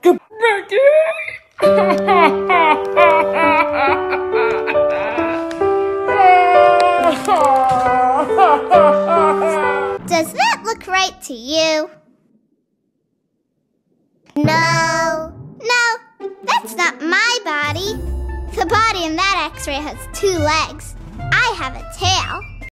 Does that look right to you? No, that's not my body. The body in that X-ray has 2 legs. I have a tail.